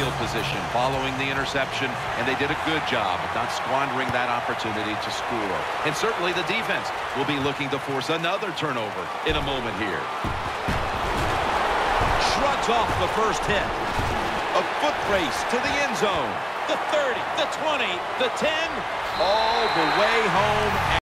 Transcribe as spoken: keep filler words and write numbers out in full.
field position following the interception, and they did a good job of not squandering that opportunity to score. And certainly the defense will be looking to force another turnover in a moment here. Shrugs off the first hit. A foot race to the end zone. The thirty, the twenty, the ten, all the way home.